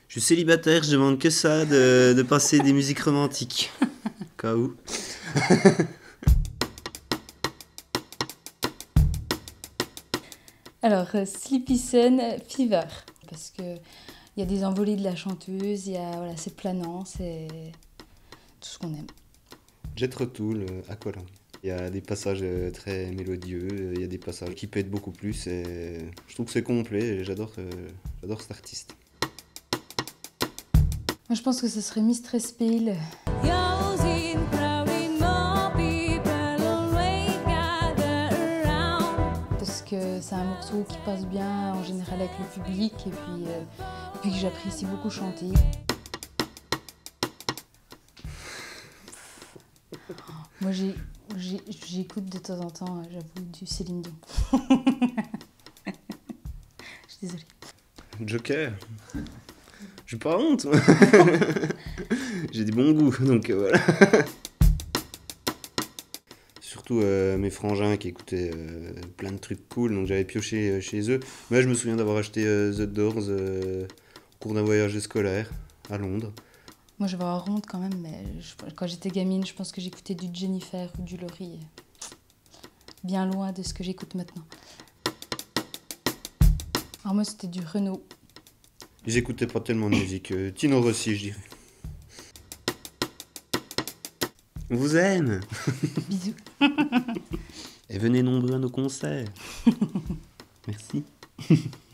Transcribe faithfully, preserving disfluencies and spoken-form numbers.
Je suis célibataire, je demande que ça, de, de passer des musiques romantiques. Cas où. Alors, euh, Sleepy Sun Fever, parce que il y a des envolées de la chanteuse, il y a, voilà, c'est planant, c'est tout ce qu'on aime. Jethro Tull, euh, Aqualung. Il y a des passages euh, très mélodieux, euh, il y a des passages qui pètent beaucoup plus. Et je trouve que c'est complet et j'adore euh, j'adore cet artiste. Moi, je pense que ce serait Mistress Pale. Parce que c'est un morceau qui passe bien en général avec le public et puis, euh, puis que j'apprécie beaucoup chanter. Moi, j'ai, j'ai, j'écoute de temps en temps, j'avoue, du Céline Dion. Je suis désolée. Joker. J'ai pas honte. J'ai du bon goût, donc euh, voilà. Surtout euh, mes frangins qui écoutaient euh, plein de trucs cool, donc j'avais pioché euh, chez eux. Mais je me souviens d'avoir acheté euh, The Doors euh, au cours d'un voyage scolaire à Londres. Moi, je vais avoir honte quand même, mais je, quand j'étais gamine, je pense que j'écoutais du Jennifer ou du Laurie. Bien loin de ce que j'écoute maintenant. Alors moi, c'était du Renaud. J'écoutais pas tellement de musique. Euh, Tino Rossi, je dirais. On vous aime. Bisous. Et venez nombreux à nos concerts. Merci.